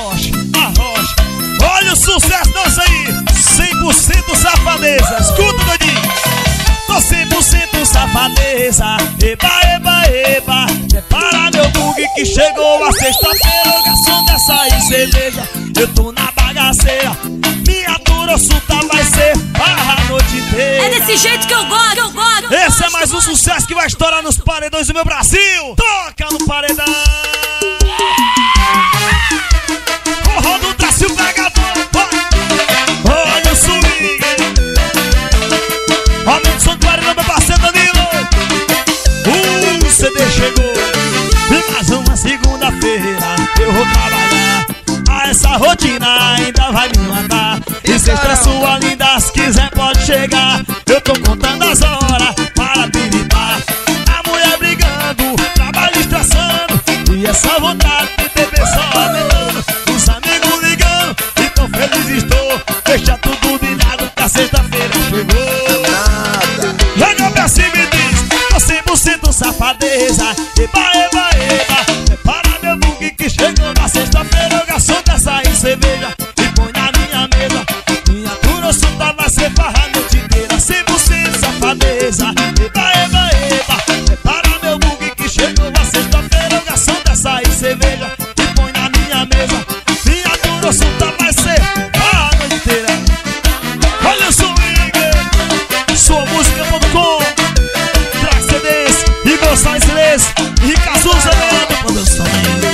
arrocha, arrocha. Olha o sucesso nosso aí, 100% safadeza. Escuta, doidinho. Tô 100% safadeza. Eba, eba, eba. Prepara meu bug que chegou a sexta-feira. O garçom dessa aí cerveja, eu tô na bagaceira. Minha turoçuta vai ser barra a noite inteira. É desse jeito que eu gosto, que eu gosto. Esse é mais um sucesso que vai estourar nos paredões do meu Brasil. Toca no paredão. Forró do Brasil vagabundo. Olha o swing. Aumenta o som do paredão, meu parceiro Danilo. O CD chegou. E mais uma segunda-feira eu vou trabalhar. Essa rotina ainda vai me matar. E se estressa sua linda, se quiser pode chegar. Eu tô contando as horas para habilitar. A mulher brigando, trabalho estressando. E essa vontade de beber só aumentando. Os amigos ligando, e tão feliz estou. Deixa tudo de lado que a sexta-feira chegou. Joga pra cima e diz: tô 100% safadeza. Eba, eba, eba. Prepara meu bug que chegou na sexta-feira. O garçom dessa aí cerveja e põe na minha mesa. Minha turoçuta vai ser farra a noite inteira. 100% safadeza. Eba, eba, eba. Prepara meu bug que chegou na sexta-feira. O garçom dessa aí cerveja e põe na minha mesa. Minha turoçuta vai ser farra a noite inteira. Olha o swing, suamusica.com. Traz CDs, Igor Sainz, e Cazuza da produção.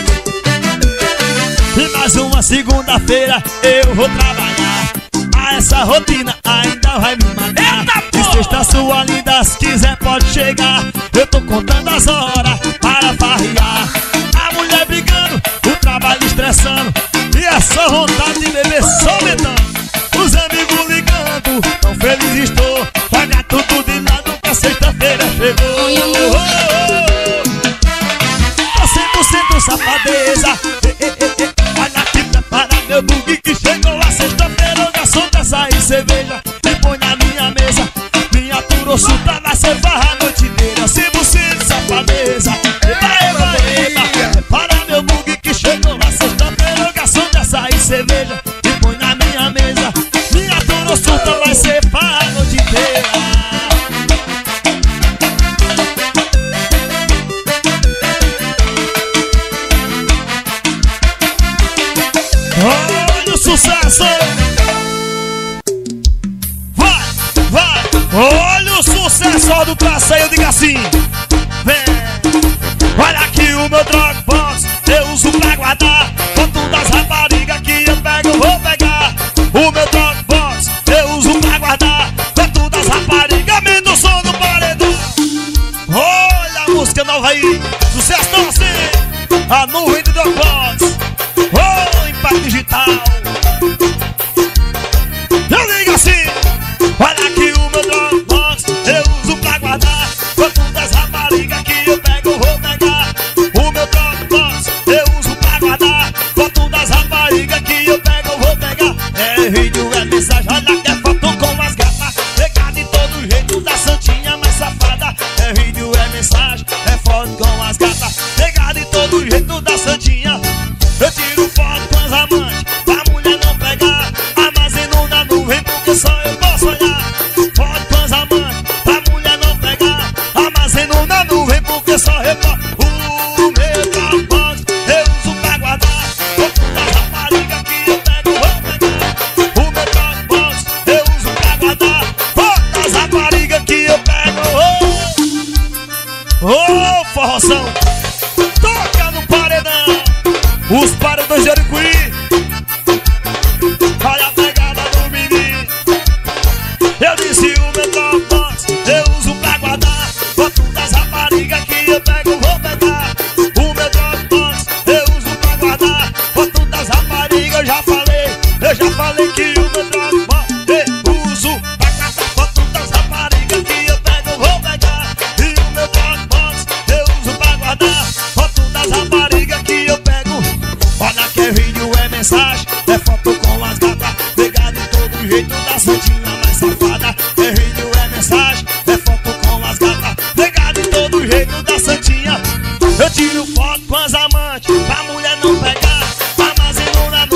E mais uma segunda-feira eu vou trabalhar. Essa rotina ainda vai me matar. E sexta sua linda, se quiser pode chegar. Eu tô contando as horas para farrear. A mulher brigando, o trabalho estressando. E essa vontade de beber só aumentando. Os amigos ligando, tão feliz estou. Joga tudo de lado que a sexta-feira chegou. Tô 100% safadeza. Olha aqui, prepara meu bug que chegou a sexta-feira. O garçom dessa aí cerveja e põe na minha mesa. Minha turoçuta vai ser farra a noite inteira. 100% safadeza. Eba, eba, eba. Prepara meu bug que chegou a sexta-feira. O garçom dessa aí cerveja e põe na minha mesa. Minha turoçuta vai ser farra a noite inteira. Olha o sucesso! Vai, vai! Olha o sucesso ó, do traceio, diga assim! Vem! Olha aqui o meu Dropbox, eu uso pra guardar. Quanto das raparigas que eu pego, eu vou pegar. O meu Dropbox, eu uso pra guardar. Quanto das raparigas, menos o som do paredão. Olha a música nova aí! Sucesso não assim! A nuvem do Dropbox! Oh, impacto digital. Eu digo assim: olha aqui o meu Dropbox, eu uso pra guardar. Quanto das raparigas que eu pego, eu vou pegar. O meu Dropbox, eu uso pra guardar. Quanto das raparigas que eu pego, eu vou pegar. É vídeo, é mensagem, olha que é foto com as gatas. Pegar de todo jeito da santinha mais safada. É vídeo, é mensagem, é foto com as gatas. Pegar de todo jeito da santinha. Eu tiro foto com as amantes, pra mulher não pegar. Armazeno na nuvem porque só eu posso olhar. Foto com as amantes, pra mulher não pegar. Armazeno na nuvem porque só eu posso. O meu Dropbox eu uso pra guardar. Foto das raparigas que eu pego, vou pegar. O meu Dropbox eu uso pra guardar. Foto das raparigas que eu pego. Ô, forroção, toca no paredão. Os paredões de Aricuí. Olha a pegada do menino. Eu disse o meu Dropbox eu uso pra guardar. Foto das raparigas que eu pego, vou pegar. O meu Dropbox eu uso pra guardar. Foto das raparigas, eu já falei que o meu Dropbox eu uso pra guardar. Foto das raparigas que eu pego, vou pegar. E o meu Dropbox eu uso pra guardar. Foto das raparigas que eu pego. Olha que é vídeo, é mensagem, é foto com as gatas. Pegar de todo jeito da santinha mais safada. É vídeo, é mensagem, é foto com as gatas. Pegar de todo jeito da santinha. Eu tiro foto com as amantes, pra mulher não pegar. Armazeno na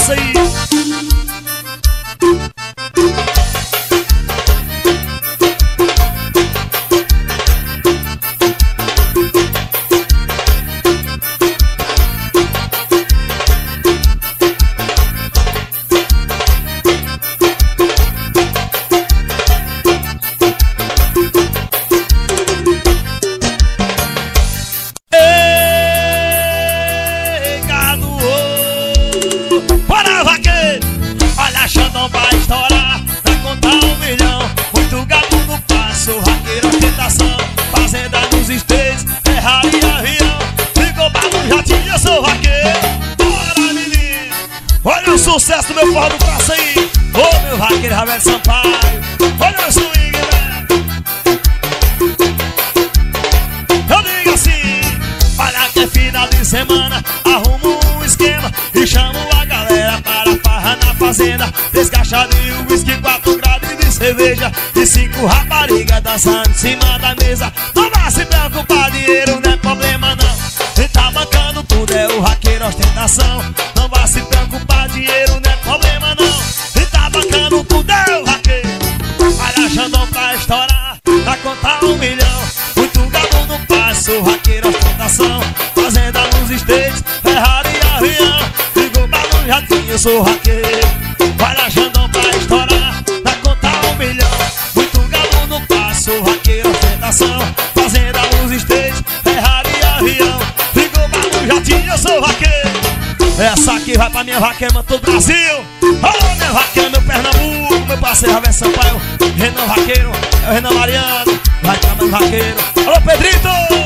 praça aí. Sucesso do meu forró do praça aí. Ô meu vaqueiro Ravel Sampaio, olha o swing, velho. Eu digo assim: olha que é final de semana, arrumo um esquema e chamo a galera para farra na fazenda. Descachado de uísque, 4 graus de cerveja e 5 raparigas dançando em cima da mesa. Não vai se preocupar, dinheiro não é problema não. E tá bancando tudo, é o vaqueiro ostentação. Não vai se preocupar, dinheiro não é problema não. E tá bancando tudo, é o vaqueiro. Olha Xandão pra estourar, pra contar 1 milhão. Muito gado no passo, o vaqueiro ostentação. Fazenda nos estates, Ferrari e avião. Ligou pra no jatinho, eu sou vaqueiro. Olha Xandão pra estourar, pra contar 1 milhão. Muito gado no passo, o vaqueiro ostentação. Fazenda nos estates, Ferrari e avião. Ligou pra no jatinho, eu sou vaqueiro. Essa aqui vai pra minha vaqueira, todo o Brasil. Oh, minha vaqueira, meu Pernambuco, meu parceiro Ravel Sampaio, Renan Vaqueiro, é o Renan Mariano, vai trabalhando vaqueiro. Alô, Pedrito!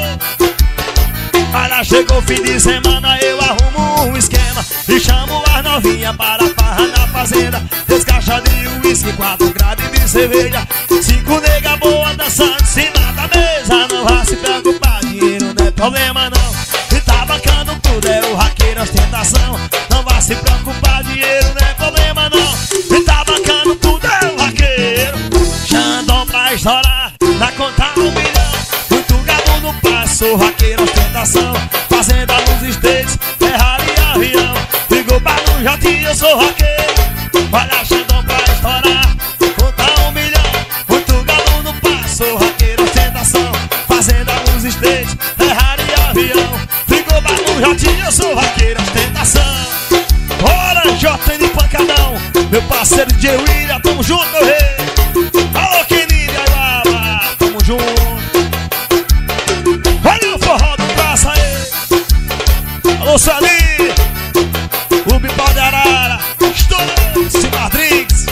Olha, chegou o fim de semana, eu arrumo um esquema e chamo as novinhas para farra na fazenda. Descaixa de uísque, 4 graus de cerveja, 5 nega boa dançando em cima da mesa. Não vai se preocupar, dinheiro não é problema não. E tá bancando tudo, é o vaqueiro ostentação. Não vai se preocupar, dinheiro não é problema não. E tá bancando tudo, é o vaqueiro. Xandão pra estourar, pra contar 1 milhão. Muito gado no passo, vaqueiro ostentação. Fazenda nos estates, Ferrari e avião. Ligou pra no jatinho, eu sou vaqueiro. Olha Xandão pra estourar, contar 1 milhão. Muito gado no passo, vaqueiro ostentação. Fazenda nos estates, Ferrari e avião. Ligou pra no jatinho, eu sou vaqueiro ostentação. Bora, JN Pancadão, meu parceiro de William, tamo junto, meu rei. Alô, Kenini, Ayuaba, tamo junto. Olha o forró do praça aí. Alô, Salim, o Bipau de Arara, estourou, Simar Drinks.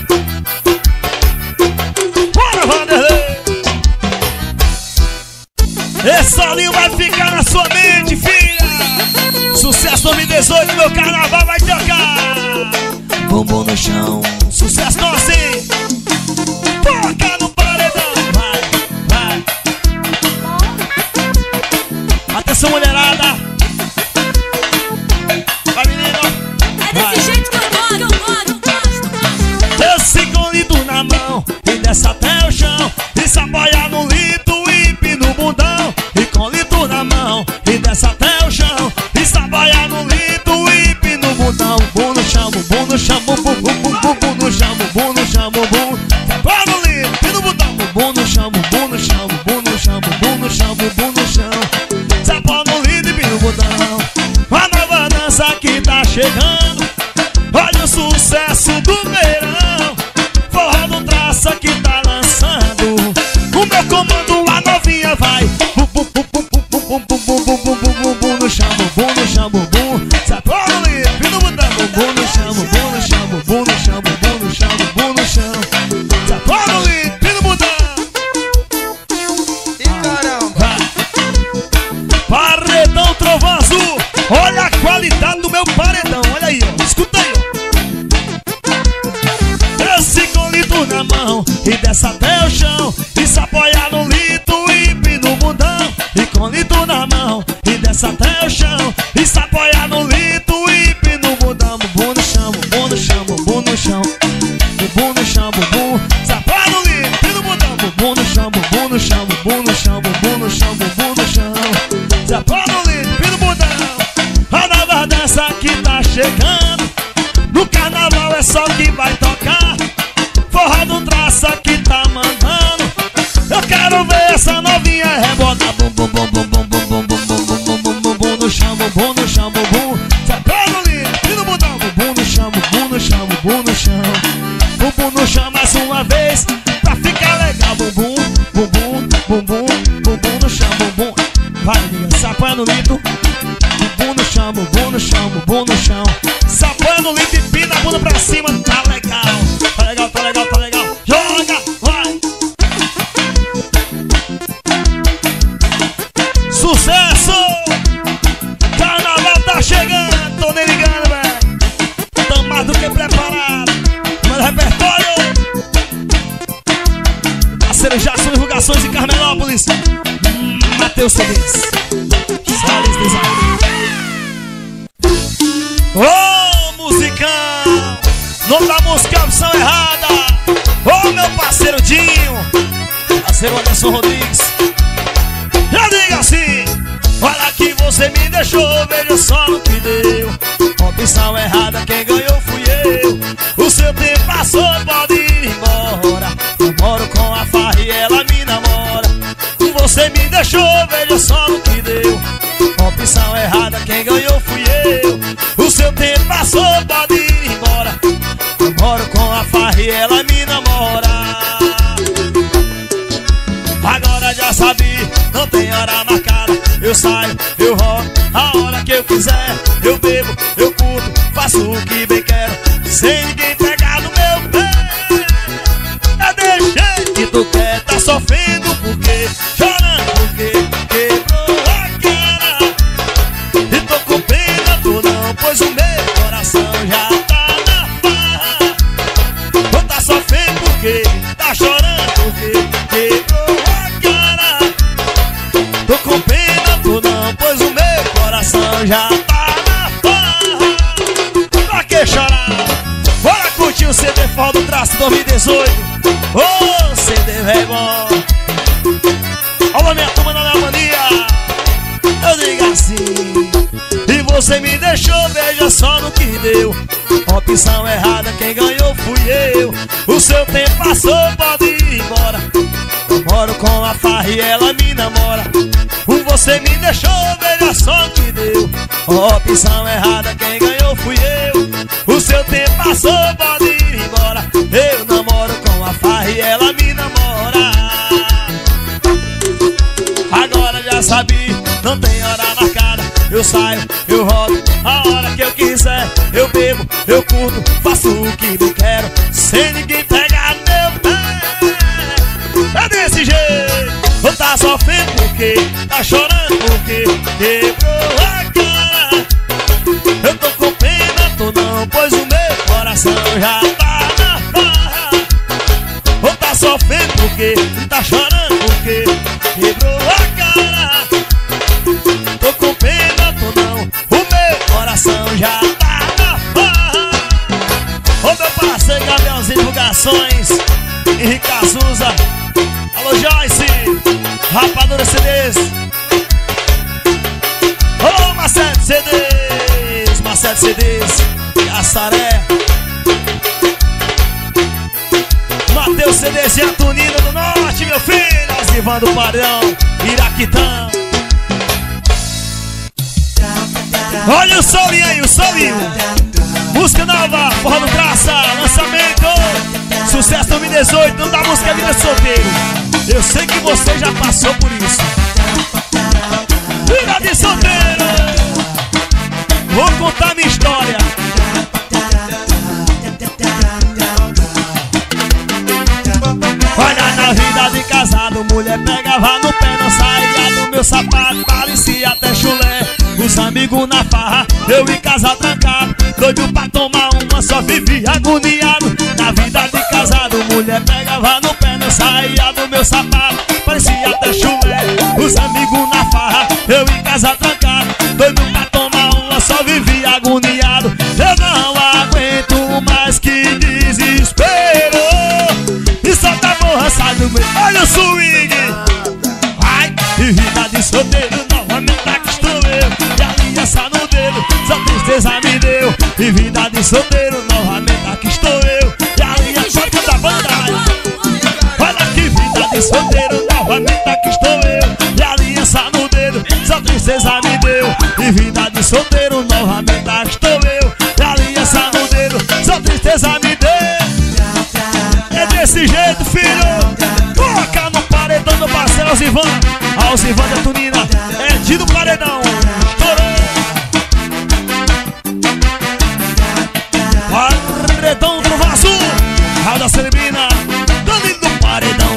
Bora, Vanderlei. Esse Salinho vai ficar na sua mente, filha. Sucesso 2018, meu carnaval vai tocar. Bumbum no chão, sucesso não assim. Toca no paredão, vai, vai. Atenção, mulherada. Vai, menino. É desse jeito que eu gosto. Esse com litro na mão e desce até o chão. E saboia no litro e pino no bundão. E com litro na mão e desce até o chão. E saboia no litro e pino no bundão. Bum no chão, bum no chão, bum bum bum bum bum bum no chão, bum no chão, bum bum. Saboia no litro, pino no bundão. Bum no chão, bum no chão, bum no chão, bum no chão, bum no chão. Saboia no litro e pino no bundão. A nova dança que tá chegando. Olha o sucesso do verão. Forró do traça que tá lançando. O meu comando, a novinha vai. Bum bum bum bum bum bum bum bum bum bum bum bum bum no chão, bum no chão, bum bum. Saboia no litro, pino no bundão. Bum no chão, bum no chão, bum no chão, bum no chão, bum no chão. Saboia no litro, pino no bundão. E caramba! Paredão Trovão Azul. Olha a qualidade do meu paredão. Olha aí, ó. Escuta aí, ó. Esse com litro na mão e desce até o chão. E se apoia no litro e pino no bundão. E com litro na mão e desce até o chão. E se apoia no litro e pino no bundão. Bumbum no chão, bumbum no chão, bumbum no chão. Bumbum no chão, bumbum. Se apoia no litro, pino no bundão. Bumbum no chão, bumbum no chão, bumbum no chão, bumbum no chão, bumbum no chão. Se apoia no litro, pino no bundão. A nova dança que tá chegando. bumbum, sacando lindo. E no bundão, bumbum no chão, bumbum no chão, bumbum no chão. Bumbum no chão mais uma vez, pra ficar legal. Bumbum, bumbum, bumbum, bumbum no chão, bumbum. Vai, amiga, se apoia no litro. Bumbum no chão, bumbum no chão, bumbum no chão. Se apoia no litro e pina a bunda pra cima. Tá legal, tá legal, tá legal, tá legal. Joga, vai. Sucesso! Carnaval tá chegando, tô nem ligando, velho. Tamo mais do que preparado. Manda repertório. Parceiro Jackson Divulgações em Carmelópolis. Matheus CDs. Salles Design. Ô, musicão! Nome da música é Opção Errada. Ô, meu parceiro Dinho. Parceiro Anderson Rodrigues. Já diga assim: olha que você me deixou, veja só no que deu. Opção errada, quem ganhou fui eu. O seu tempo passou, pode ir embora. Eu moro com a farra e ela me namora. Você me deixou, veja só no que deu. Opção errada, quem ganhou fui eu. O seu tempo passou, pode ir embora. Eu moro com a farra e ela me namora. Agora já sabe, não tem hora marcada. Eu saio, eu rolo, a hora que eu quiser. Eu bebo, eu curto, faço o que bem quero, sem ninguém pegar no meu pé. É desse jeito que tu quer, tá sofrendo porque, chorando porque quebrou a cara. E tô com pena, tu não, pois o meu coração já tá na farra. Tu tá sofrendo porque, tá chorando porque quebrou a cara. Tô com pena, tu não, pois o meu coração já tá na farra. Pra que chorar? Bora curtir o CD Forró do Traço 2018. Ô, CD velho bom. Olha minha turma da minha mania. Eu digo assim: e você me deixou, veja só no que deu. Opção errada, quem ganhou fui eu. O seu tempo passou, pode ir embora. Eu moro com a farra e ela me namora. Você me deixou, veja só o que deu. Opção errada, quem ganhou fui eu. O seu tempo passou, pode ir embora. Eu namoro com a farra e ela me namora. Agora já sabe, não tem hora marcada. Eu saio, eu rolo, a hora que eu quiser. Eu bebo, eu curto, faço o que me quero, sem ninguém pegar no meu pé. É desse jeito. Tu tá sofrendo porque, tá chorando porque quebrou a cara. Eu tô com pena, tu não, pois o meu coração já tá na farra. Tu tá sofrendo porque, tá chorando porque quebrou a cara. Tô com pena, tu não, o meu coração já tá na farra. Ô meu parceiro Gabrielzinho Divulgações, Henrique Azusa. Alô Joyce, Rapadura CDs. Ô Marcelo CDs, Marcelo CDs, Caçaré, Matheus CDs e Antonina do Norte, meu filho, Osivando do Padrão, Iraquitão. Olha o solinho aí, o solinho. Música nova, Forró do Traça, lançamento, sucesso 2018, não dá música vida solteiro. Eu sei que você já passou por isso. Vida de solteiro. Vou contar minha história. Olha, na vida de casado, mulher pegava no pé, não saía do meu sapato, parecia até chulé. Os amigos na farra, eu em casa trancado, doido pra tomar uma, só vivia agoniado. Na vida de casado, mulher pegava no pé, não saía do meu sapato, parecia até chulé. Os amigos na farra, eu em casa trancado, doido pra tomar uma, só vivia agoniado. Eu não aguento mais, que desespero. E só tá borraçado, olha o swing. Ai, e vida de solteiro, novamente aqui estou eu. E aliança no dedo, só tristeza me deu. E vida de solteiro, novamente aqui estou eu. E aliança da banda. Olha que vida de solteiro, novamente aqui estou eu. E aliança no dedo, só tristeza me deu. E vida de solteiro, novamente Alcivanda Tunina, é Dino Paredão. Paredão do Vaso, Rada Cerebrina, Danilo do Paredão.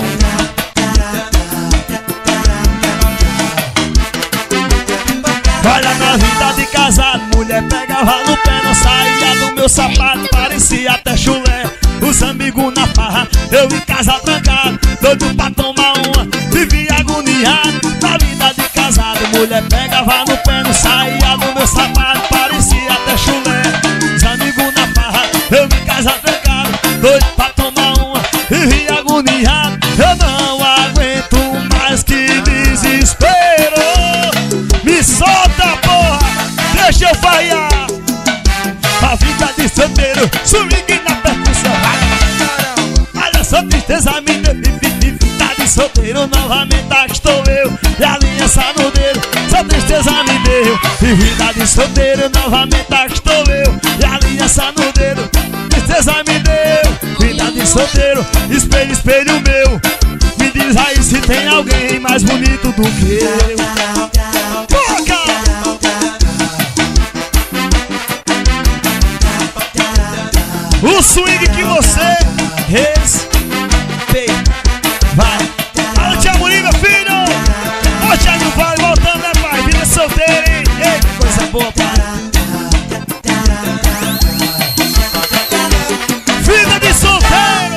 Olha na vida de casado, mulher pegava no pé, não saía do meu sapato, parecia até chulé. Os amigos na farra, eu em casa trancado, doido pra tomar uma, vivia agoniado. Na vida de casado, mulher pegava no pé, não saía do meu sapato, parecia até chulé. Os amigos na farra, eu em casa trancado, doido pra tomar uma, vivia agoniado. Eu não aguento mais, que desespero. Me solta, porra, deixa eu falhar. A vida de solteiro, swing na percussão. Olha só, tristeza me deu. Vida de solteiro, novamente aqui estou eu, e a aliança no dedo. Só tristeza me deu. Vida de solteiro, novamente aqui estou eu, e a aliança no dedo. Tristeza me deu. Vida de solteiro, espelho, espelho meu, me diz aí se tem alguém mais bonito do que eu. O swing que você respeita. Vai. Alô, Tia Muri, meu filho. Ó, Thiago Vale voltando, né, pai? Vida solteira, hein? Ei, que coisa boa, pai. Vida de solteiro.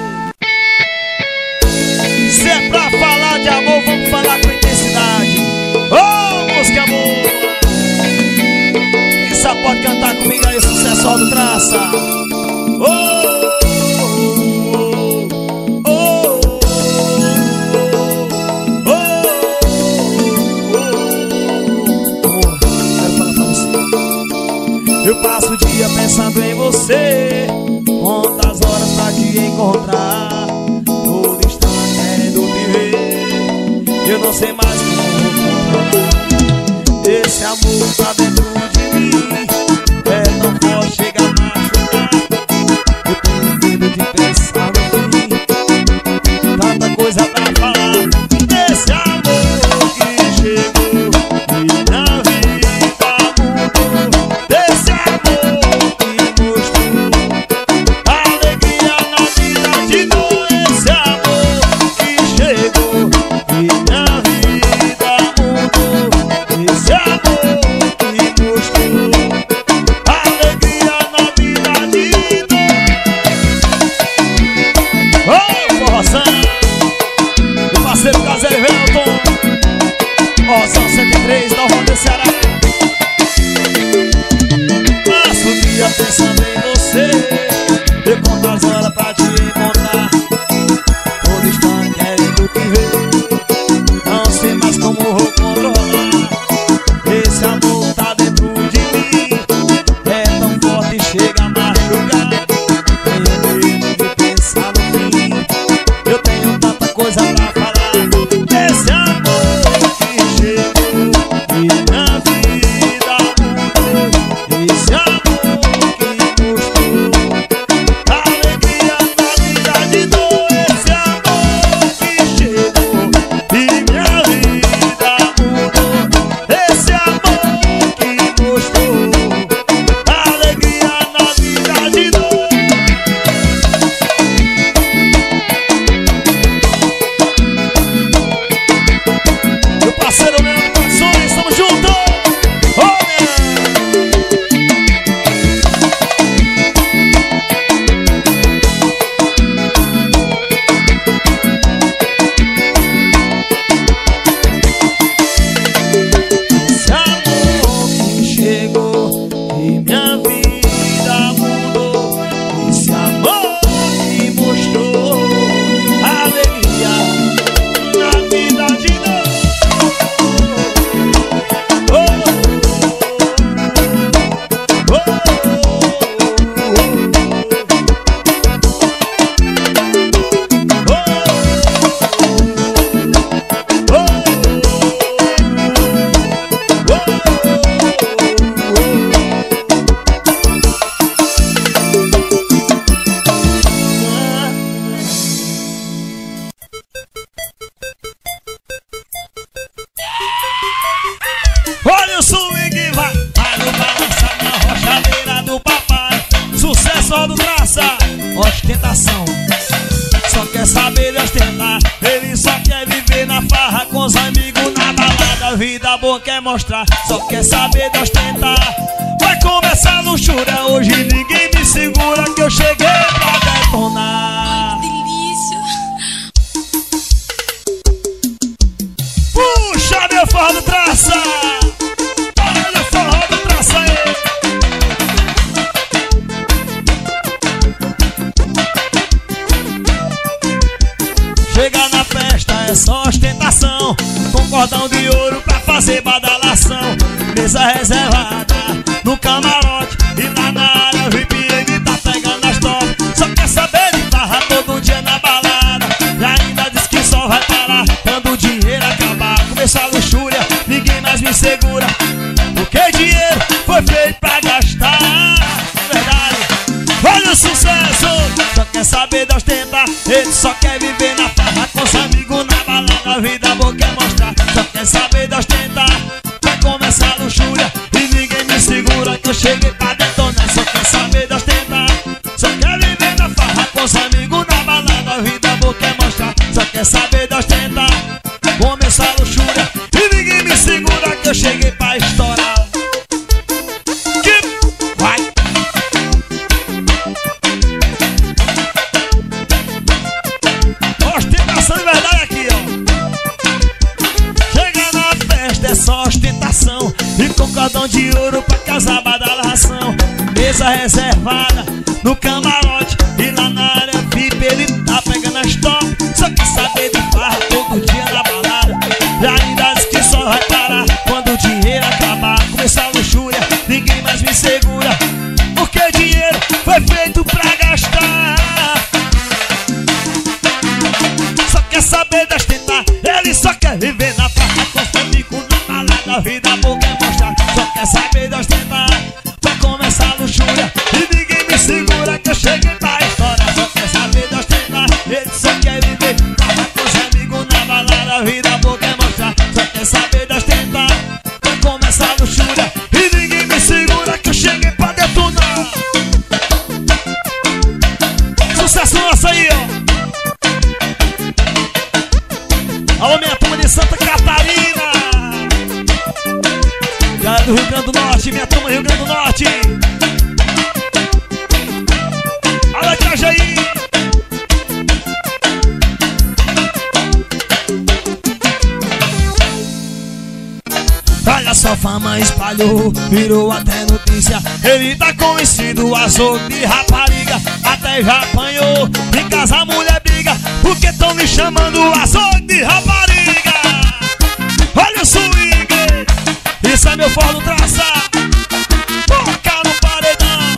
Se é pra falar de amor, vamos falar com intensidade. Ô, música boa. Quem sabe pode cantar comigo aí, sucesso do Traça. Eu passo o dia pensando em você, quantas horas pra te encontrar, todo instante querendo te ver. Eu não sei mais como controlar. Esse amor tá dentro de mim, é tão forte, chega a machucar. Eu tenho medo de pensar no fim, tanta coisa pra falar. Esse amor que chegou e na vida mudou. Esse amor que mostrou alegria na vida de novo. Esse amor que chegou e na vida mudou. Esse amor que mostrou alegria na vida de novo. Ô, forrozão, meu parceiro Caseiro Velton, ó, são 103 da Ronda Ceará. Passo o dia pensando em você, eu conto as horas pra te encontrar, todo instante querendo te ver. Não sei mais como vou controlar. Esse amor tá dentro de mim, é tão forte, chega a machucar. Tenho medo de pensar no fim, eu tenho tanta coisa pra falar. Esse amor que chegou e na vida mudou. Esse amor que mostrou alegria na vida de novo. Esse amor que chegou e minha vida mudou. Esse amor que mostrou alegria na vida de novo. Meu parceiro Leandro Passões, estamos juntos! Esse amor que chegou e minha vida mudou. Esse amor que mostrou alegria na vida de novo. ostentação. Só quer saber de ostentar. Ele só quer viver na farra com os amigos na balada. Vida boa quer mostrar. Só quer saber de ostentar. Vai começar a luxúria. Hoje ninguém me segura que eu cheguei pra detonar. Delícia. Puxa meu forró do traça. Olha o forró do traça aí. Chega na festa é só ostentação, com cordão de ouro pra fazer badalação. Mesa reservada no camarote e lá na área VIP ele tá pegando as top. Só quer saber de farra todo dia na balada. E ainda diz que só vai parar quando o dinheiro acabar. Começou a luxúria, ninguém mais me segura, porque dinheiro foi feito pra gastar. Verdade, olha o sucesso. Só quer saber de ostentar. Ele só quer viver na farra com os amigos na balada. Vida boa quer mostrar. Só quer saber de ostentar. Vai começar a luxúria e ninguém me segura que eu cheguei pra detonar. Só quer saber de ostentar. Só quer viver na farra com os amigos na balada. Vida boa quer mostrar. Só quer saber de ostentar. Começar a luxúria e ninguém me segura que eu cheguei pra estourar. Vai! Ostentação de verdade aqui, ó. Chega na festa é só ostentação, e com cordão de ouro pra causar badalação. Mesa reservada no camarote e lá na área VIP ele tá pegando as top. Só quer saber de farra todo dia na balada. E ainda diz que só vai parar quando o dinheiro acabar. Começar a luxúria, ninguém mais me segura, porque dinheiro foi feito pra gastar. Só quer saber de ostentar. Ele só quer viver na farra com os amigos na balada. Vida boa quer mostrar. Só quer saber de ostentar. Vai começar a luxúria e ninguém me segura que eu cheguei pra história. Só quer saber de ostentar. Ele só quer viver farra com os amigos na balada. Vida boa quer mostrar. Só quer saber de ostentar. Vai começar a luxúria e ninguém me segura que eu cheguei pra detonar. Sucesso nosso aí, ó. Alô, minha turma de Santa Catarina, galera do Rio Grande do Norte, minha turma do Rio Grande do Norte. Alô, Itajaí. Olha só, fama espalhou, virou até notícia. Ele tá conhecido, açougue de rapariga. Até já apanhou, em casa a mulher briga, porque tão me chamando açougue de rapariga. Olha o swing, isso é meu forró do traça. Toca no paredão.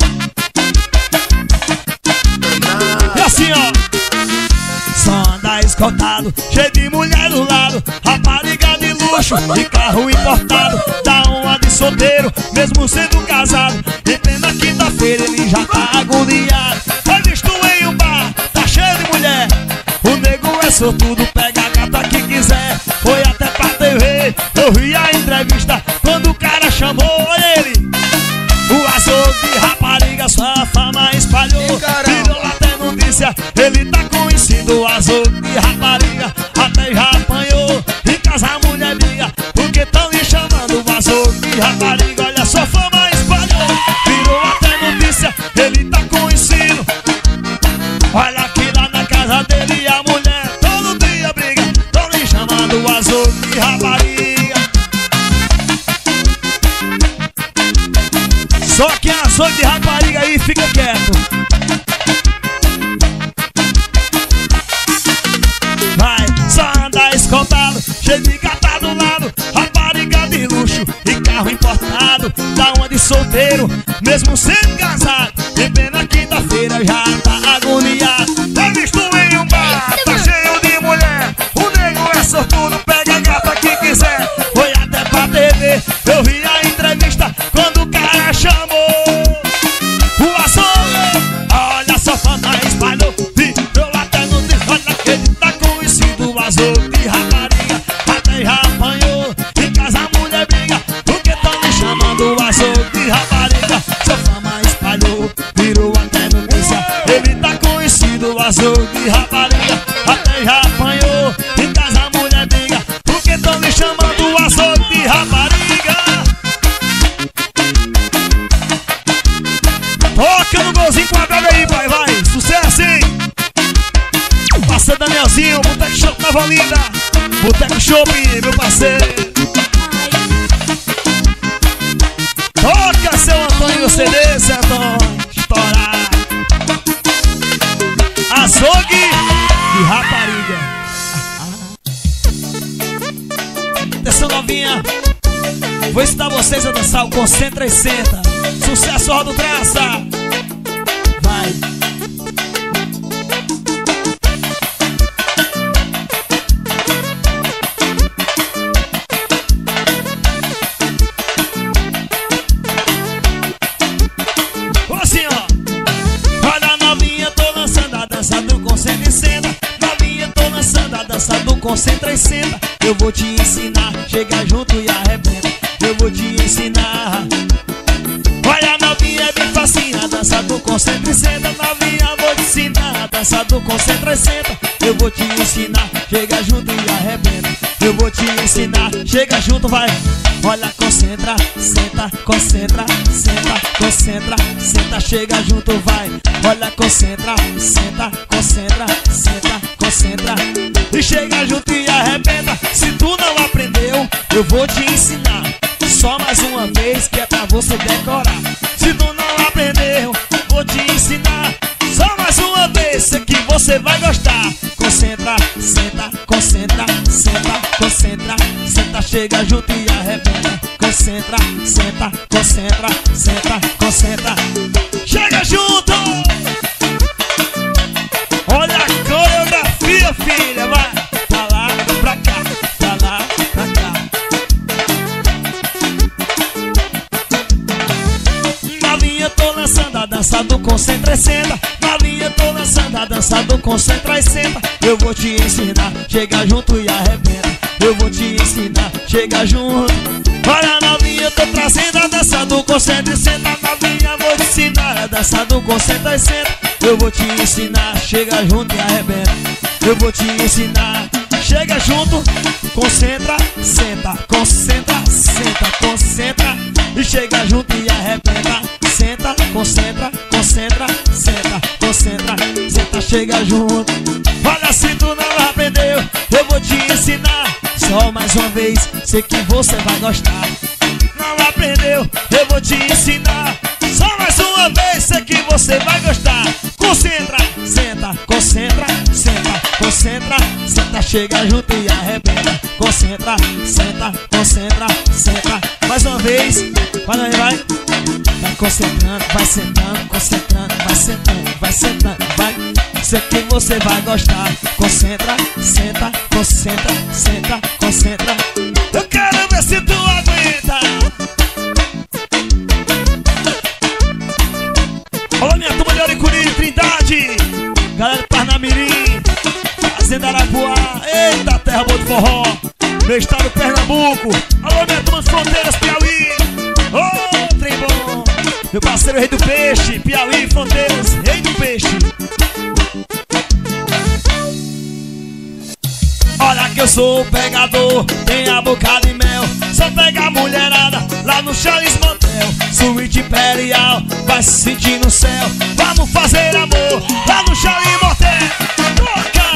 E assim, ó, só anda escoltado, cheio de mulher do lado. Rapariga de luxo e carro importado. Dá uma de solteiro, mesmo sendo casado. Em plena quinta-feira ele já tá agoniado. Foi visto em um bar, tá cheio de mulher. O nego é sortudo, pega a gata que quiser. Foi até pra TV, eu vi a entrevista quando o cara chamou ele. O açougue de rapariga, sua fama espalhou, virou até notícia. Ele tá conhecido, o açougue de rapariga. Até já apanhou, em casa a mulher briga, porque tão lhe chamando o açougue de rapariga. Olha, sua fama espalhou, virou até notícia. Ele tá conhecido. Olha aqui lá na casa dele, a mulher todo dia briga, tão lhe chamando o açougue de rapariga. Só que a açougue de rapariga aí fica quieto. Vai, só anda escoltado, cheio de gata do lado. Rapariga de luxo e carro importado. Dá uma de solteiro, mesmo sendo casado. Em plena quinta-feira já tá agoniado. É visto em um bar, tá cheio de mulher. O nego é sortudo, pega a gata que quiser. Foi até pra TV, eu vi a entrevista quando o cara chamou o açougue. Olha só, fama espalhou, virou até no disco. Olha que ele tá conhecido, o açougue de rapariga. Até já apanhou, em casa a mulher briga, porque tão me chamando o açougue de rapariga. Sua fama espalhou, virou até notícia. Ele tá conhecido, açougue de rapariga. Até já apanhou, em casa a mulher briga, porque tão me chamando açougue de rapariga. Toca no golzinho com a bela aí, pai, vai, sucesso, hein? Parceiro Danielzinho, Boteco Chopp Nova Olinda, Boteco Chopp, meu parceiro. Toca, seu Antônio, CD, seu Antônio, estourar. Açougue de rapariga. Atenção, novinha, vou ensinar vocês a dançar o Concentra e Senta. Sucesso, roda o traça. Vai. Assim, ó. Olha, novinha, tô lançando a dança do Concentra e Senta. Novinha, tô lançando a dança do Concentra e Senta. Eu vou te ensinar, chega junto e arrebenta. Eu vou te ensinar. Olha, novinha, é bem facinho a dança do Concentra e Senta. Novinha, vou te ensinar a dança do Concentra e Senta. Eu vou te ensinar, chega junto e arrebenta. Eu vou te ensinar, chega junto, vai. Olha, concentra, senta, concentra, senta, concentra, senta, chega junto, vai. Olha, concentra, senta, concentra, senta, concentra, e chega junto e arrebenta. Se tu não aprendeu, eu vou te ensinar só mais uma vez, que é pra você decorar. Se tu não aprendeu, vou te ensinar só mais uma vez, sei que você vai gostar. Concentra, senta, concentra, senta, concentra, senta, chega junto e arrebenta. Concentra, senta, concentra, senta, concentra, chega junto. Olha a coreografia, filha, vai. Pra lá, pra cá, pra lá, pra cá. Novinha, tô lançando a dança do Concentra e Senta. Novinha, tô lançando a dança do Concentra e Senta. Eu vou te ensinar, chega junto e arrebenta. Eu vou te ensinar, chega junto. Olha, novinha, tô trazendo a dança do Concentra e Senta. Novinha, vou te ensinar a dança do Concentra e Senta. Eu vou te ensinar, chega junto e arrebenta. Eu vou te ensinar, chega junto. Concentra, senta, concentra, senta, concentra, e chega junto e arrebenta. Senta, concentra, concentra, senta, concentra, senta, chega junto. Olha, se tu não aprendeu, eu vou te ensinar só mais uma vez, sei que você vai gostar. Não aprendeu, eu vou te ensinar só mais uma vez, sei que você vai gostar. Concentra, senta, concentra, senta, concentra, senta, chega junto e arrebenta. Concentra, senta, concentra, senta, mais uma vez. Vai, vai. Vai concentrando, vai sentando, concentrando, vai sentando, vai sentando, vai. Sei que você vai gostar. Concentra, senta, concentra, senta, concentra. Eu quero ver se tu aguenta. Olha, minha turma de Oricuri, Trindade, galera de Parnamirim, Fazenda Arapuá, eita, terra boa de forró, meu estado Pernambuco. Alô, minha turma de Fronteiras, Piauí. Ô, trem bom. Meu parceiro Rei do Peixe, Piauí, Fronteiras, Rei do Peixe. Olha que eu sou o pegador, tem a boca de mel. Só pega a mulherada lá no Charles Motel. Suíte Imperial, vai se sentir no céu. Vamos fazer amor lá no Charles Motel. Toca!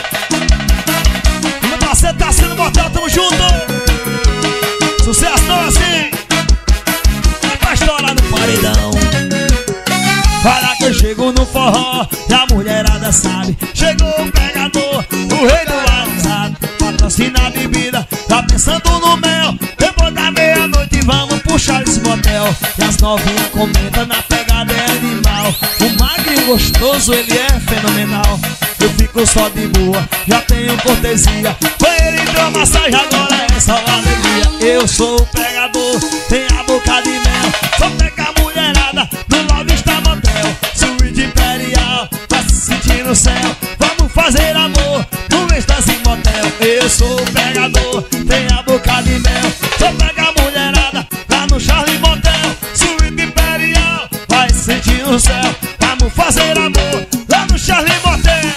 Meu parceiro tá sendo mortal, tamo junto. Sucesso não assim. É pra estourar no paredão. Olha que eu chego no forró e a mulherada sabe. Chegou o pegador, o rei do WhatsApp. Patrocina a bebida, tá pensando no mel. Depois da meia-noite vamos puxar esse motel. E as novinhas comentam, na pegada é animal. O magro gostoso, ele é fenomenal. Eu fico só de boa, já tenho cortesia. Foi ele deu massagem, agora é só alegria. Eu sou o pegador, tem a boca de mel. Só pega a mulherada no Love Star Motel. Suíte Imperial, vai se sentir no céu. Vamos fazer amor no Êxtase Motel. Eu sou o pegador, tem a boca de mel. Só pega a mulherada lá no Charlie Motel. Suíte Imperial, vai se sentir no céu. Vamos fazer amor lá no Charlie Motel.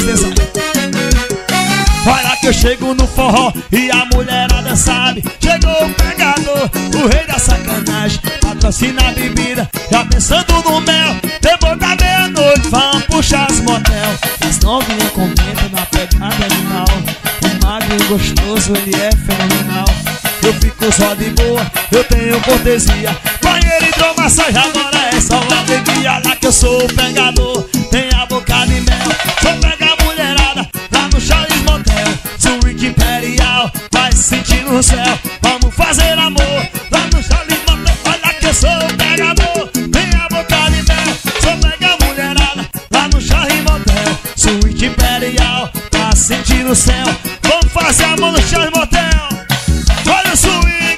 cabeça. Olha que eu chego no forró e a mulherada sabe. Chegou o pegador, o rei da sacanagem. Patrocina a bebida, já pensando no mel. Depois da meia-noite, vamos puxar as motel. As novinhas comentam na pegada animal. O magro gostoso, ele é fenomenal. Eu fico só de boa, eu tenho cortesia. Banheiro hidromassagem, agora é só alegria. Lá que eu sou o pegador, tem a boca de mel. Só pega a mulherada lá no Charles Motel. Suíte imperial, vai se sentir no céu. Vamos fazer amor lá no Charles Motel. Olha que eu sou o pegador, tem a boca de mel. Só pega a mulherada lá no Charles Motel. Suíte imperial, vai se sentir no céu. Vamos fazer amor no Charles Motel. Olha o swing,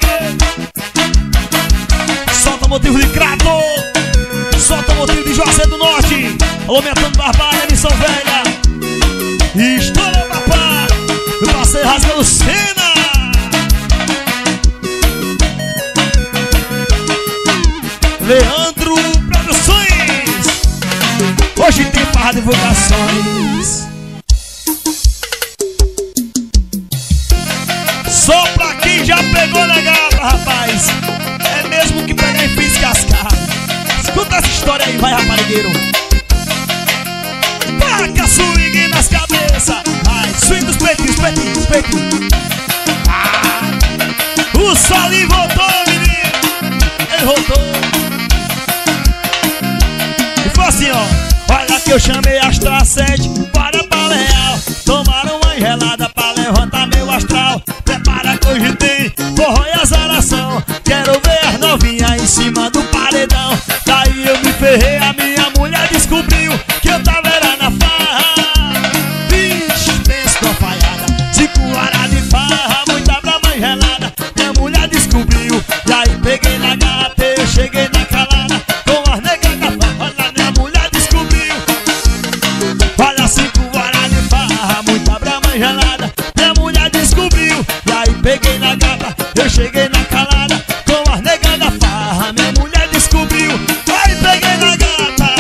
solta o motivo de Crato, solta o motivo de Juazeiro do Norte. Alô, Metano Barbalha, Missão Velha. Estoura, papá, meu parceiro rasgando cena. Leandro Produções. Hoje tem farra divulgações. Só pra quem já pegou na gaba, rapaz. É mesmo que pegar e fiz cascado. Escuta essa história aí, vai, raparigueiro. Taca swing nas cabeças. Vai, swing dos peitinhos, peitinhos, peitinhos. O Solinho voltou, menino. Ele voltou. E foi assim, ó. Olha que eu chamei as tracete para Baleal. Tomaram uma gelada pra levantar meu astral. Prepara que hoje tem forró e azaração. Quero ver as novinhas em cima do paredão. Daí eu me ferrei, a minha mulher descobriu que eu tava era na farra. Vixe, penso numa falhada, 5 horas de farra, muita brama gelada. Minha mulher descobriu, e aí peguei na gata, eu cheguei na calada. Com as negas da farra, olha, minha mulher descobriu. Olha, 5 horas de farra, muita brama gelada. Minha mulher descobriu, e aí peguei na gata, eu cheguei na calada. Com as negas da farra, minha mulher descobriu. Aí peguei na gata.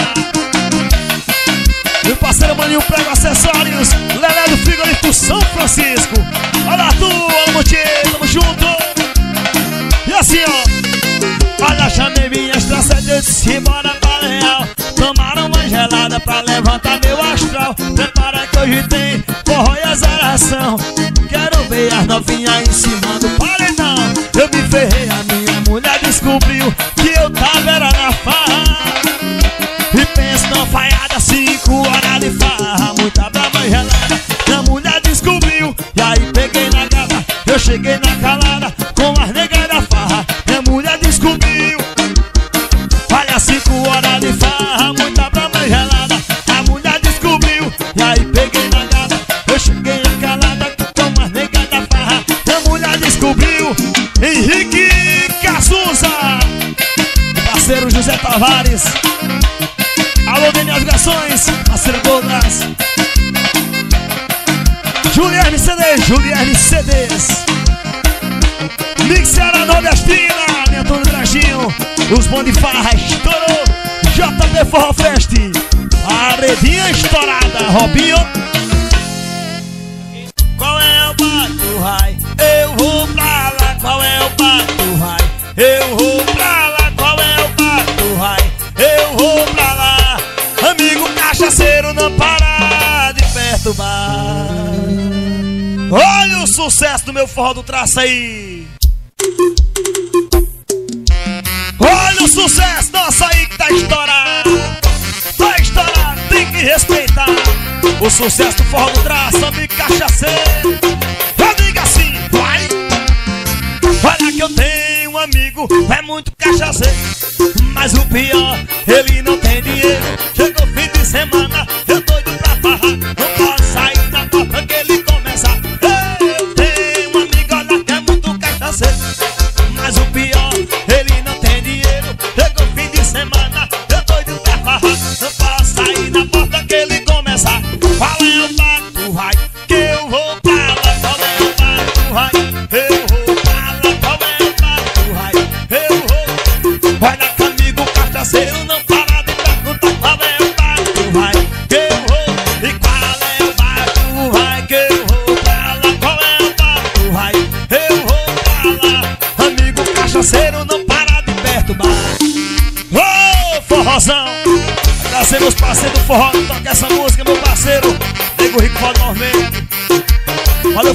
Meu parceiro Maninho Prego Acessórios, Lelé do Frigorífico São Francisco. Olha tu, olha o Tchê, tamo junto. E assim, ó. Olha, chamei minhas traças, eu disse bora pra Leal. Tomaram uma gelada pra levantar meu astral. Prepara que hoje tem forró e azaração. Quero ver as novinhas em cima do paredão. Eu me ferrei, a minha mulher descobriu que eu tava era na farra. E penso numa falhada, 5 horas de farra, muita brava gelada. Minha mulher descobriu, e aí peguei na gata, eu cheguei na calada. Com as negas da farra, minha mulher descobriu. Olha, 5 horas de farra, muita brava gelada. A mulher descobriu, e aí peguei na gata, eu cheguei na calada. Com as negas da farra, minha mulher descobriu. Henrique Cazuza, parceiro José Tavares. Alô, Daniel Ligações, parceiro Douglas. Juliane CDs, Juliane CDs. Mixera Nordestina, Neto Draginho. Os bons de farra estourou. JP Forró Fest, a redinha estourada. Robinho. Qual é o bato rai? Eu vou pra lá. Qual é o bato rai? Eu vou pra lá. Qual é o bato rai? Eu vou pra lá. Amigo cachaceiro, não para de perturbar. Olha o sucesso do meu forró do Traça aí. Olha o sucesso, nossa aí que tá estourado. Tá estourado, tem que respeitar. O sucesso do forró do Traça, amigo cachaceiro. Eu digo assim, vai. Olha que eu tenho um amigo, é muito cachaceiro. Mas o pior, ele não tem dinheiro. Chegou fim de semana, eu doido pra farrar. Não posso sair na porta que ele começa. Eu tenho um amigo, olha que é muito cachaceiro. Mas o pior, ele não tem dinheiro. Chegou fim de semana, eu doido pra farrar. Não posso sair na porta que ele começa. Qual é o bato rai? Que eu vou pra lá. Qual é o bato rai? Eu vou pra lá. Qual é o bato rai? Eu vou. Olha que amigo cachaceiro, não para de perguntar qual é o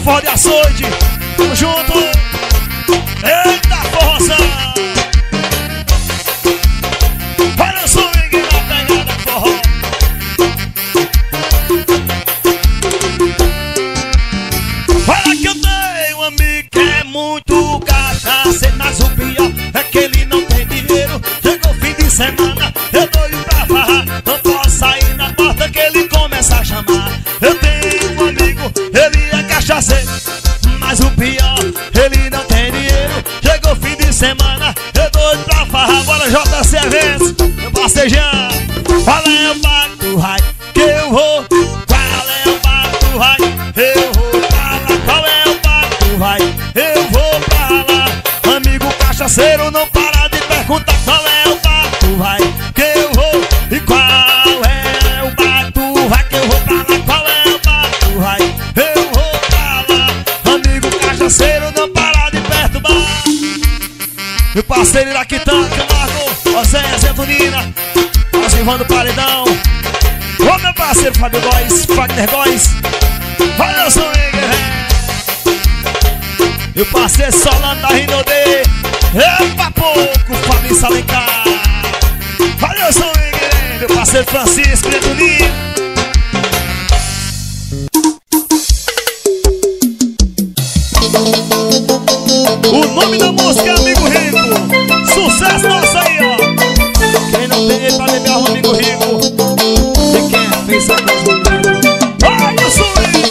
forró de açoite. Tamo junto. Eita, forroção. Olha o swing na pegada do forró. Olha que eu tenho um amigo que é muito cachaceiro, mas o pior é que ele não tem dinheiro. Chegou fim de semana, eu doido pra farrar, não posso sair na porta que ele começa a chamar. Eu tenho um amigo, ele é cachaceiro, mas o pior, ele não tem dinheiro. Chegou fim de semana, eu doido pra farrar. Bora JC Eventos, meu passejão. Qual é o pacto, raio, que eu vou? Qual é o pacto, raio, eu vou pra lá? Qual é o pacto, raio, eu vou pra lá? Amigo cachaceiro, não para de perguntar qual é o pacto, raio, que eu vou? E qual é o pacto, raio, que eu vou pra lá? Qual é o pacto, raio, eu vou pra lá? Amigo cachaceiro, não para de perturbar. Meu parceiro Iraquitã, que eu marco, Oséia, Zentunina, Silvando Paredão. Ô meu parceiro Fábio Góes, Fagner Góes. Olha o swing, meu parceiro Solano da Rinodê. Epa pouco, Fabrício Alencar. Olha o swing, meu parceiro Francisco Zentunina. O nome da música é Amigo Rico. Sucesso nosso aí, ó. Quem não tem ele pra beber é o Amigo Rico. E quem é fez essa coisa? Vai, eu sou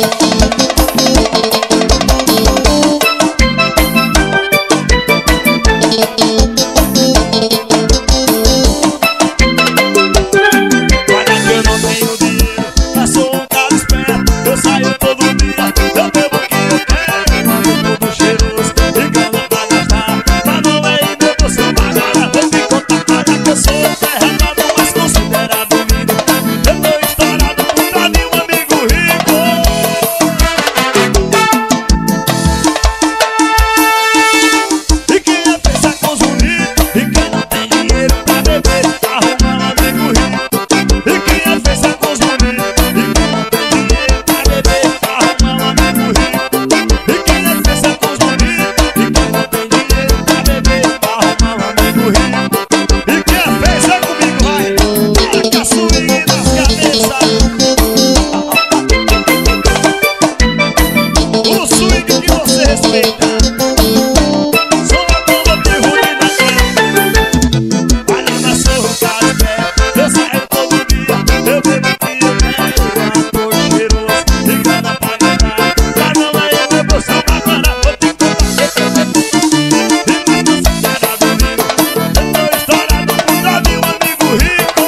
olha que eu não tenho dinheiro, mas sou um cara esperto. Eu saio todo dia, eu bebo o que eu quero. Eu todo cheiroso, ligando pra gastar. Mas não é ir meu bolso pagar. Vou te contar, olha que eu sou derramado, mas considerado menino. Eu tô estourado por trás de um amigo rico. E quem é pensar com os bonitos? E quem não tem dinheiro pra beber, arruma um amigo rico. E quem é pensar com os bonitos? E quem não tem dinheiro pra beber, arruma um amigo rico. E quem é pensar com os bonitos? E quem não tem dinheiro pra beber, arruma um amigo rico. E quem é pensar comigo, vai, taca swing nas cabeças. O swing que você respeita. Sou a bomba de ruim na cara. Olha na sua cara de pé. Eu saio todo dia, eu bebo o que eu quero. Tô cheiroso, ligando pra gastar. Mas não é eu, meu bolso bacana. Vou te contar que eu e mais considerado menino. Eu tô estourado por trás de um amigo rico.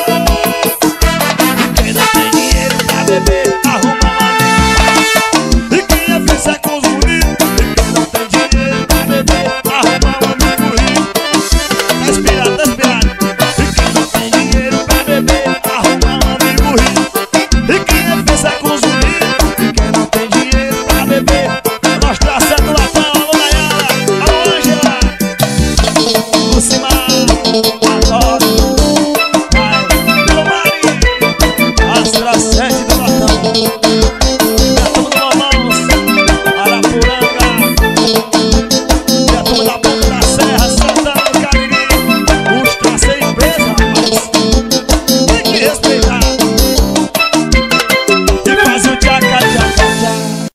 E quem não tem dinheiro pra beber, arruma um amigo. E quem é pensar com os bonitos? E quem não tem dinheiro pra beber, arruma um amigo rico. Tá inspirado, tá inspirado. E quem não tem dinheiro pra beber, arruma um amigo rico. E quem é pensar com os bonitos? E quem não tem dinheiro pra beber, mostra a seta do latão. Alô Nayara, alô Ângela, Lucimar, Adoro, alô Mari, Astra 7 do latão. A turma do Mamãos, Arapuranga, e a turma da Ponta da Serra, Santana do Cariri. Os tracei empresa, rapaz. Tem que respeitar. E faz o tchaca, tchaca, tchaca.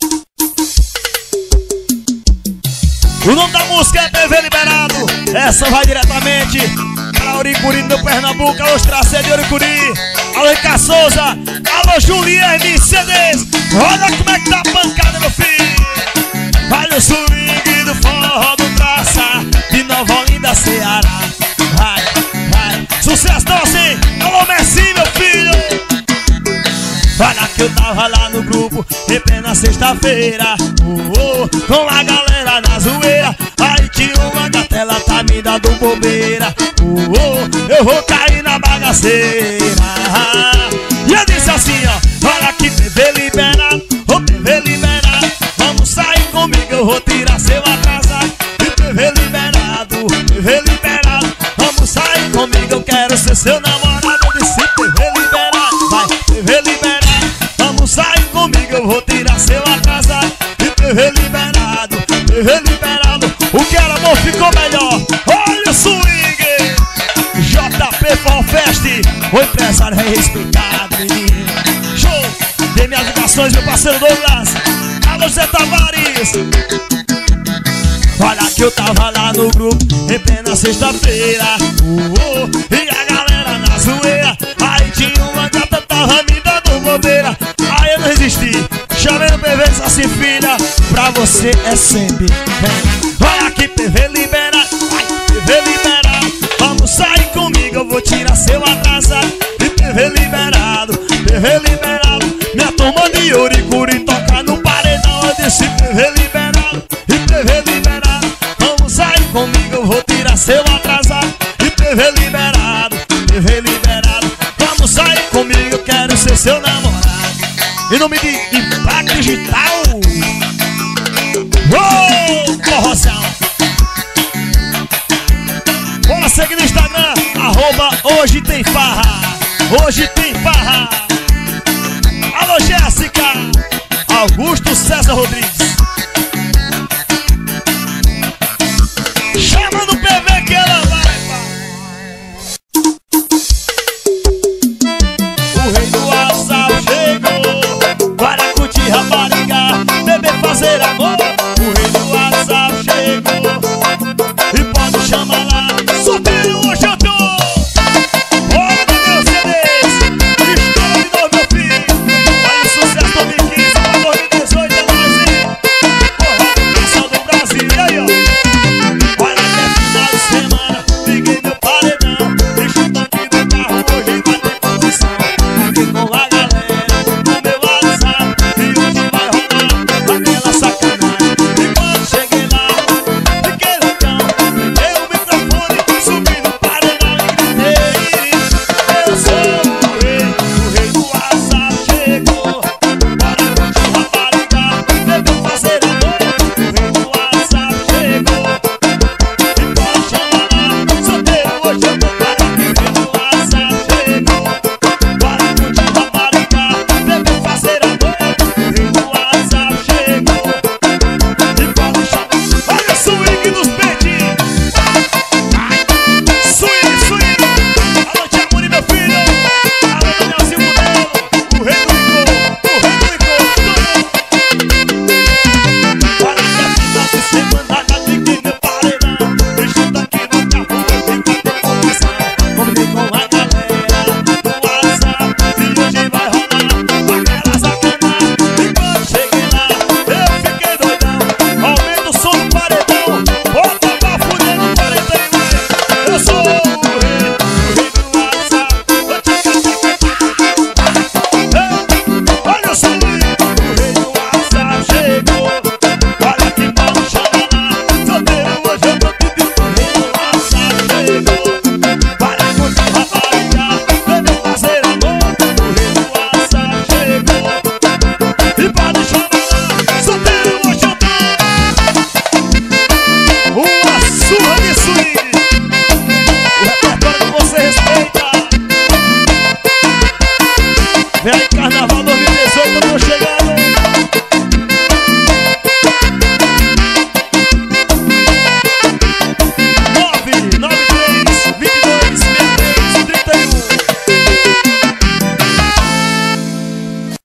O nome da música é TV Liberado. Essa vai diretamente para Uricuri, no Pernambuco. Alô, Tracê de Uricuri. Alô, Rica Souza. Alô, Juliane CDs. Olha como é que tá a pancada, meu filho. Olha o swing do forró do Traça, de Nova Olinda, Ceará. Vai, vai. Sucesso nosso, hein? Alô, Messi, meu filho. Olha que eu tava lá no grupo em plena sexta-feira, com a galera na zoeira. Aí tinha uma gatela, tá me dando bobeira. Eu vou cair na bagaceira. E eu disse assim, ó, olha que TV liberado, ô TV liberado, vamos sair comigo, eu vou tirar seu atrasado. E TV liberado, vamos sair comigo, eu quero ser seu namorado. Eu disse TV liberado, vai, TV liberado, vamos sair comigo, eu vou tirar seu atrasado. E TV PV liberado, PV liberado. O que era bom ficou melhor. Olha o swing. JP Fest, o empresário é respeitado, menino. Show! Dê minhas ligações, meu parceiro Douglas. Alô, Zé Tavares. Olha que eu tava lá no grupo em plena sexta-feira, e a galera na zoeira. Aí tinha uma gata, tava me dando bobeira. Aí eu não resisti, chamei no PV e disse assim: filha, pra você é sempre bem. Olha que PV liberado, PV liberado. Vamos sair comigo, eu vou tirar seu atrasado. E PV liberado, PV liberado. Minha turma de Oricuri toca no paredão. Eu disse PV liberado, e PV liberado. Vamos sair comigo, eu vou tirar seu atrasado. E PV liberado, PV liberado. Vamos sair comigo, eu quero ser seu namorado. Em nome de Impacto Digital. Uou, corrosão. Bora seguir no Instagram, @hoje tem farra. Hoje tem farra. Alô, Jéssica. Augusto César Rodrigues.